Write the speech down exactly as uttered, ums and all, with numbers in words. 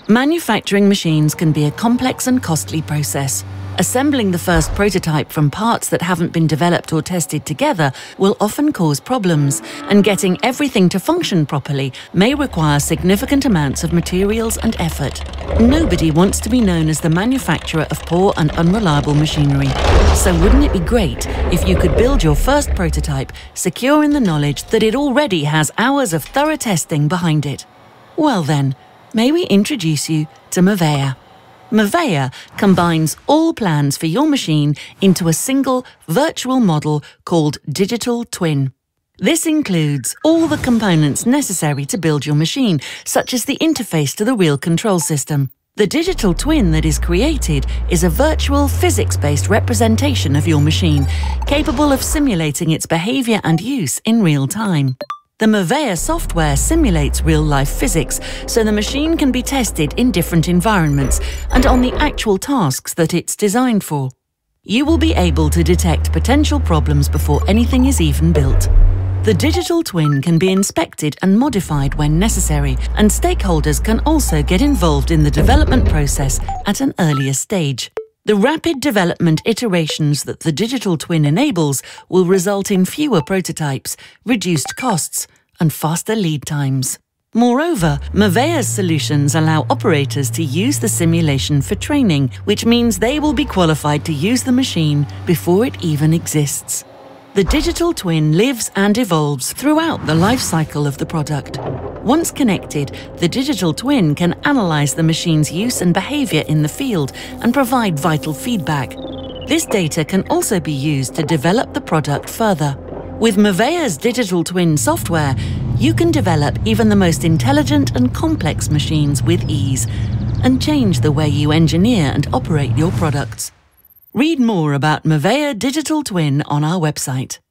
Manufacturing machines can be a complex and costly process. Assembling the first prototype from parts that haven't been developed or tested together will often cause problems, and getting everything to function properly may require significant amounts of materials and effort. Nobody wants to be known as the manufacturer of poor and unreliable machinery. So wouldn't it be great if you could build your first prototype secure in the knowledge that it already has hours of thorough testing behind it? Well then, may we introduce you to Mevea. Mevea combines all plans for your machine into a single virtual model called Digital Twin. This includes all the components necessary to build your machine, such as the interface to the real control system. The digital twin that is created is a virtual physics-based representation of your machine, capable of simulating its behavior and use in real time. The Mevea software simulates real-life physics, so the machine can be tested in different environments and on the actual tasks that it's designed for. You will be able to detect potential problems before anything is even built. The digital twin can be inspected and modified when necessary, and stakeholders can also get involved in the development process at an earlier stage. The rapid development iterations that the digital twin enables will result in fewer prototypes, reduced costs, and faster lead times. Moreover, Mevea's solutions allow operators to use the simulation for training, which means they will be qualified to use the machine before it even exists. The digital twin lives and evolves throughout the life cycle of the product. Once connected, the digital twin can analyze the machine's use and behavior in the field and provide vital feedback. This data can also be used to develop the product further. With Mevea's digital twin software, you can develop even the most intelligent and complex machines with ease and change the way you engineer and operate your products. Read more about Mevea Digital Twin on our website.